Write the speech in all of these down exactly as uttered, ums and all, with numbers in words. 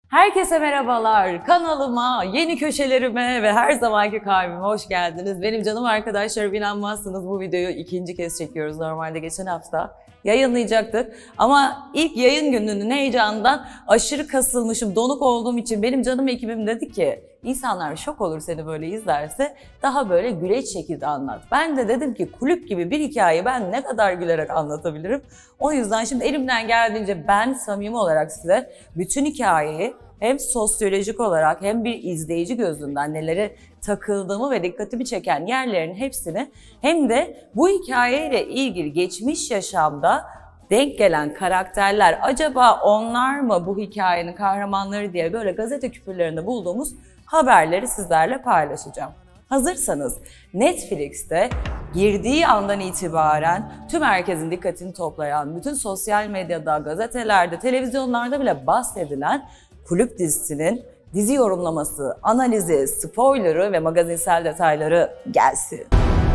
Herkese merhabalar, kanalıma, yeni köşelerime ve her zamanki kalbime hoş geldiniz. Benim canım arkadaşlarım, inanmazsınız bu videoyu ikinci kez çekiyoruz. Normalde geçen hafta yayınlayacaktık ama ilk yayın gününün heyecanından aşırı kasılmışım, donuk olduğum için benim canım ekibim dedi ki insanlar şok olur seni böyle izlerse, daha böyle güleç şekilde anlat. Ben de dedim ki kulüp gibi bir hikayeyi ben ne kadar gülerek anlatabilirim? O yüzden şimdi elimden geldiğince ben samimi olarak size bütün hikayeyi hem sosyolojik olarak hem bir izleyici gözünden nelere takıldığımı ve dikkatimi çeken yerlerin hepsini, hem de bu hikayeyle ilgili geçmiş yaşamda denk gelen karakterler, acaba onlar mı bu hikayenin kahramanları diye böyle gazete küpürlerinde bulduğumuz haberleri sizlerle paylaşacağım. Hazırsanız Netflix'te girdiği andan itibaren tüm herkesin dikkatini toplayan, bütün sosyal medyada, gazetelerde, televizyonlarda bile bahsedilen Kulüp dizisinin dizi yorumlaması, analizi, spoilerı ve magazinsel detayları gelsin.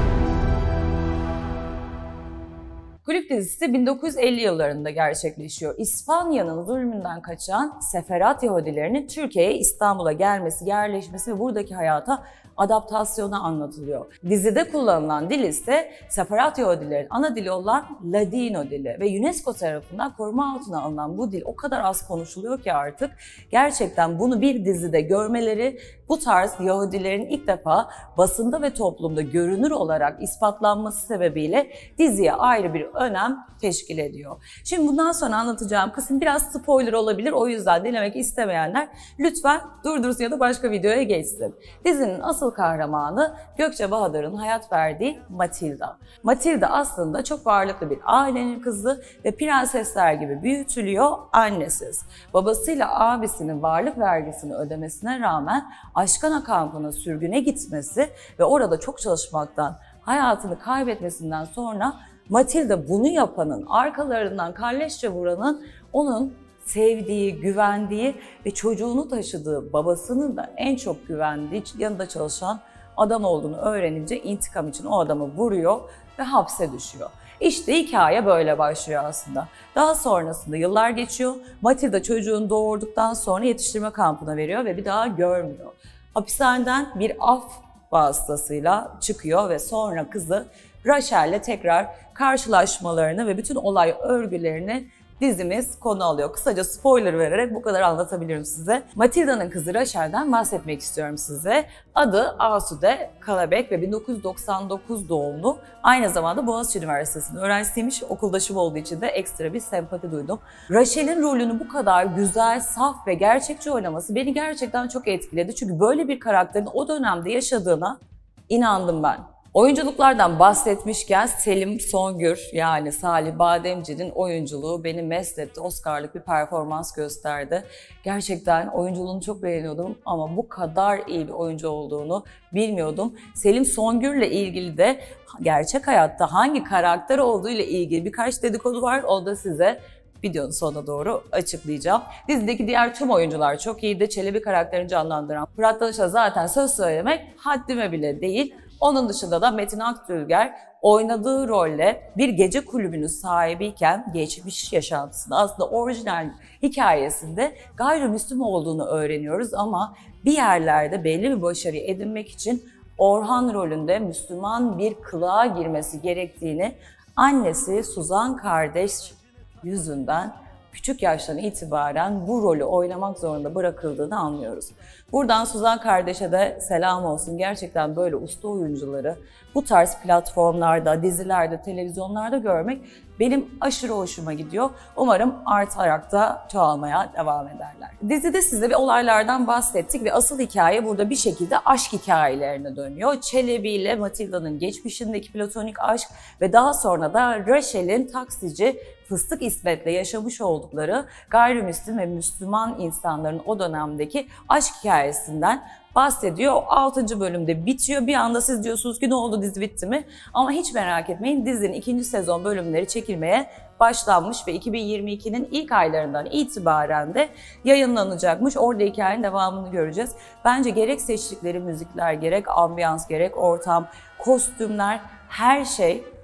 Kulüp dizisi bin dokuz yüz elli yıllarında gerçekleşiyor. İspanya'nın zulmünden kaçan Seferat Yahudilerinin Türkiye'ye, İstanbul'a gelmesi, yerleşmesi ve buradaki hayata adaptasyonu anlatılıyor. Dizide kullanılan dil ise Seferat Yahudilerin ana dili olan Ladino dili ve UNESCO tarafından koruma altına alınan bu dil o kadar az konuşuluyor ki artık gerçekten bunu bir dizide görmeleri, bu tarz Yahudilerin ilk defa basında ve toplumda görünür olarak ispatlanması sebebiyle diziye ayrı bir önem teşkil ediyor. Şimdi bundan sonra anlatacağım kısım biraz spoiler olabilir, o yüzden dinlemek istemeyenler lütfen durdursun ya da başka videoya geçsin. Dizinin asıl kahramanı Gökçe Bahadır'ın hayat verdiği Matilda. Matilda aslında çok varlıklı bir ailenin kızı ve prensesler gibi büyütülüyor, annesiz. Babasıyla abisinin varlık vergisini ödemesine rağmen Aşkana kampına sürgüne gitmesi ve orada çok çalışmaktan hayatını kaybetmesinden sonra Matilda bunu yapanın, arkalarından kalleşçe vuranın onun sevdiği, güvendiği ve çocuğunu taşıdığı babasının da en çok güvendiği, yanında çalışan adam olduğunu öğrenince intikam için o adamı vuruyor ve hapse düşüyor. İşte hikaye böyle başlıyor aslında. Daha sonrasında yıllar geçiyor. Matilda çocuğunu doğurduktan sonra yetiştirme kampına veriyor ve bir daha görmüyor. Hapishaneden bir af vasıtasıyla çıkıyor ve sonra kızı Rachel'le tekrar karşılaşmalarını ve bütün olay örgülerini dizimiz konu alıyor. Kısaca spoiler vererek bu kadar anlatabilirim size. Matilda'nın kızı Rachel'den bahsetmek istiyorum size. Adı Asude Kalabek ve bin dokuz yüz doksan dokuz doğumlu. Aynı zamanda Boğaziçi Üniversitesi'nin öğrencisiymiş. Okuldaşım olduğu için de ekstra bir sempati duydum. Rachel'in rolünü bu kadar güzel, saf ve gerçekçi oynaması beni gerçekten çok etkiledi. Çünkü böyle bir karakterin o dönemde yaşadığına inandım ben. Oyunculuklardan bahsetmişken Selim Songür yani Salih Bademci'nin oyunculuğu beni mest etti. Oscar'lık bir performans gösterdi. Gerçekten oyunculuğunu çok beğeniyordum ama bu kadar iyi bir oyuncu olduğunu bilmiyordum. Selim Songür'le ilgili de gerçek hayatta hangi karakter olduğu ile ilgili birkaç dedikodu var. O da size videonun sonuna doğru açıklayacağım. Dizideki diğer tüm oyuncular çok iyiydi. Çelebi karakterini canlandıran Fırat Dalış'a zaten söz söylemek haddime bile değil. Onun dışında da Metin Akdülger oynadığı rolle bir gece kulübünün sahibiyken geçmiş yaşantısında aslında orijinal hikayesinde gayrimüslim olduğunu öğreniyoruz ama bir yerlerde belli bir başarıyı edinmek için Orhan rolünde Müslüman bir kılığa girmesi gerektiğini annesi Suzan kardeş yüzünden küçük yaştan itibaren bu rolü oynamak zorunda bırakıldığını anlıyoruz. Buradan Suzan kardeşe de selam olsun. Gerçekten böyle usta oyuncuları bu tarz platformlarda, dizilerde, televizyonlarda görmek benim aşırı hoşuma gidiyor. Umarım artarak da çoğalmaya devam ederler. Dizide size bir olaylardan bahsettik ve asıl hikaye burada bir şekilde aşk hikayelerine dönüyor. Çelebi ile Matilda'nın geçmişindeki platonik aşk ve daha sonra da Rachel'in taksici Fıstık İsmet'le yaşamış oldukları gayrimüslim ve Müslüman insanların o dönemdeki aşk hikayesinden bahsediyor. altıncı bölümde bitiyor. Bir anda siz diyorsunuz ki ne oldu, dizi bitti mi? Ama hiç merak etmeyin, dizinin ikinci sezon bölümleri çekilmeye başlanmış ve iki bin yirmi ikinin ilk aylarından itibaren de yayınlanacakmış. Orada hikayenin devamını göreceğiz. Bence gerek seçtikleri müzikler, gerek ambiyans, gerek ortam, kostümler, her şey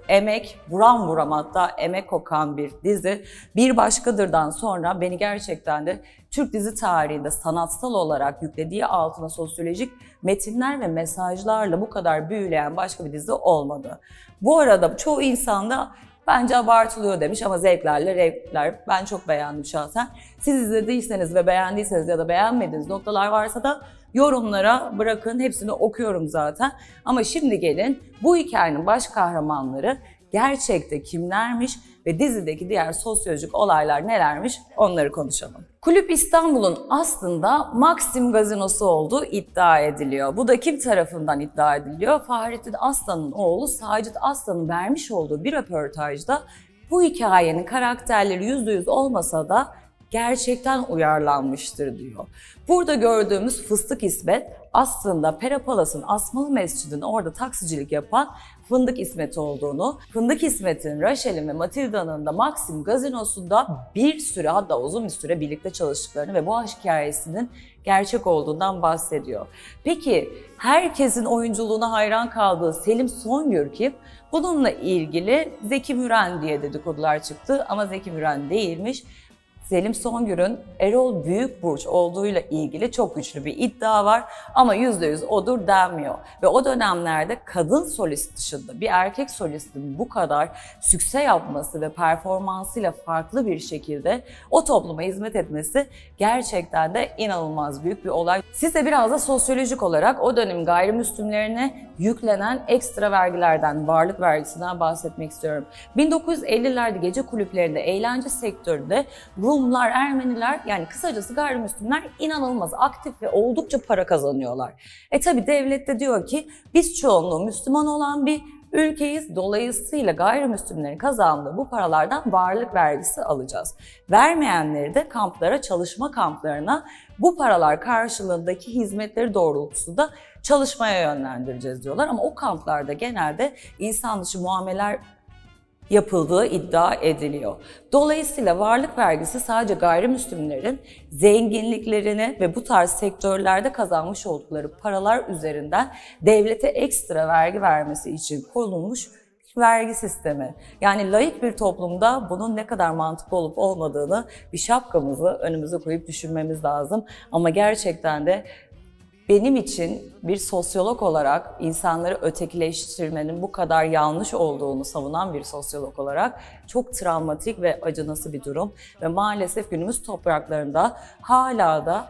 emek, buram buram hatta emek kokan bir dizi. Bir Başkadır'dan sonra beni gerçekten de Türk dizi tarihinde sanatsal olarak yüklediği altına sosyolojik metinler ve mesajlarla bu kadar büyüleyen başka bir dizi olmadı. Bu arada çoğu insan da bence abartılıyor demiş ama zevklerle renkler. Ben çok beğendim şahsen. Siz izlediyseniz ve beğendiyseniz ya da beğenmediğiniz noktalar varsa da yorumlara bırakın. Hepsini okuyorum zaten. Ama şimdi gelin bu hikayenin baş kahramanları gerçekte kimlermiş ve dizideki diğer sosyolojik olaylar nelermiş onları konuşalım. Kulüp İstanbul'un aslında Maxim gazinosu olduğu iddia ediliyor. Bu da kim tarafından iddia ediliyor? Fahrettin Aslan'ın oğlu Sacit Aslan'ın vermiş olduğu bir röportajda bu hikayenin karakterleri yüzde yüz olmasa da gerçekten uyarlanmıştır diyor. Burada gördüğümüz Fıstık İsmet aslında Pera Palas'ın Asmalı Mescid'in orada taksicilik yapan Fındık İsmet olduğunu, Fındık İsmet'in, Rachel'in ve Matilda'nın da Maxim gazinosunda bir süre hatta uzun bir süre birlikte çalıştıklarını ve bu aşk hikayesinin gerçek olduğundan bahsediyor. Peki herkesin oyunculuğuna hayran kaldığı Selim Songür kim? Bununla ilgili Zeki Müren diye dedikodular çıktı ama Zeki Müren değilmiş. Selim Songür'ün Erol Büyükburç olduğuyla ilgili çok güçlü bir iddia var ama yüzde yüz odur denmiyor. Ve o dönemlerde kadın solist dışında bir erkek solistin bu kadar sükse yapması ve performansıyla farklı bir şekilde o topluma hizmet etmesi gerçekten de inanılmaz büyük bir olay. Size biraz da sosyolojik olarak o dönem gayrimüslimlerine yüklenen ekstra vergilerden, varlık vergisinden bahsetmek istiyorum. bin dokuz yüz ellilerde gece kulüplerinde, eğlence sektöründe Rumlar, Ermeniler yani kısacası gayrimüslimler inanılmaz aktif ve oldukça para kazanıyorlar. E tabi devlet de diyor ki biz çoğunluğu Müslüman olan bir ülkeyiz. Dolayısıyla gayrimüslimlerin kazandığı bu paralardan varlık vergisi alacağız. Vermeyenleri de kamplara, çalışma kamplarına bu paralar karşılığındaki hizmetleri doğrultusunda çalışmaya yönlendireceğiz diyorlar. Ama o kamplarda genelde insan dışı muameleler yapıldığı iddia ediliyor. Dolayısıyla varlık vergisi sadece gayrimüslimlerin zenginliklerini ve bu tarz sektörlerde kazanmış oldukları paralar üzerinden devlete ekstra vergi vermesi için konulmuş vergi sistemi. Yani laik bir toplumda bunun ne kadar mantıklı olup olmadığını bir şapkamızı önümüze koyup düşünmemiz lazım. Ama gerçekten de benim için bir sosyolog olarak insanları ötekileştirmenin bu kadar yanlış olduğunu savunan bir sosyolog olarak çok travmatik ve acınası bir durum. Ve maalesef günümüz topraklarında hala da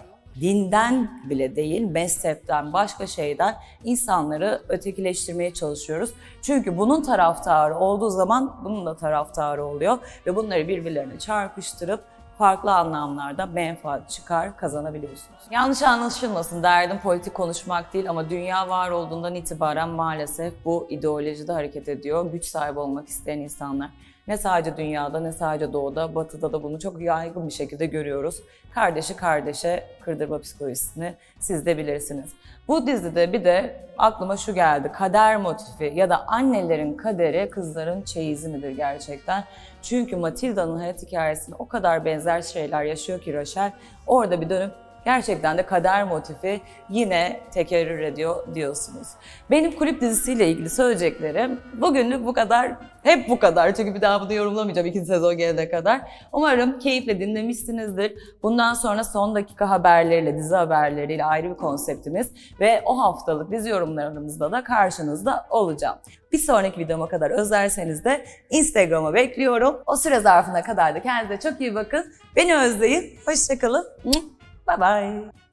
dinden bile değil, mezhepten, başka şeyden insanları ötekileştirmeye çalışıyoruz. Çünkü bunun taraftarı olduğu zaman bunun da taraftarı oluyor ve bunları birbirlerine çarpıştırıp farklı anlamlarda menfaat, çıkar kazanabiliyorsunuz. Yanlış anlaşılmasın, derdim politik konuşmak değil ama dünya var olduğundan itibaren maalesef bu ideolojide hareket ediyor. Güç sahibi olmak isteyen insanlar. Ne sadece dünyada ne sadece doğuda, batıda da bunu çok yaygın bir şekilde görüyoruz. Kardeşi kardeşe kırdırma psikolojisini siz de bilirsiniz. Bu dizide bir de aklıma şu geldi, kader motifi ya da annelerin kaderi kızların çeyizi midir gerçekten? Çünkü Matilda'nın hayat hikayesinde o kadar benzer şeyler yaşıyor ki Rachel, orada bir dönüp gerçekten de kader motifi yine tekerrür ediyor diyorsunuz. Benim kulüp dizisiyle ilgili söyleyeceklerim bugünlük bu kadar. Hep bu kadar çünkü bir daha bunu yorumlamayacağım ikinci sezon gelene kadar. Umarım keyifle dinlemişsinizdir. Bundan sonra son dakika haberleriyle, dizi haberleriyle ayrı bir konseptimiz ve o haftalık dizi yorumlarımızda da karşınızda olacağım. Bir sonraki videoma kadar özlerseniz de Instagram'a bekliyorum. O süre zarfına kadar da kendinize çok iyi bakın. Beni özleyin. Hoşça kalın. Bye bye.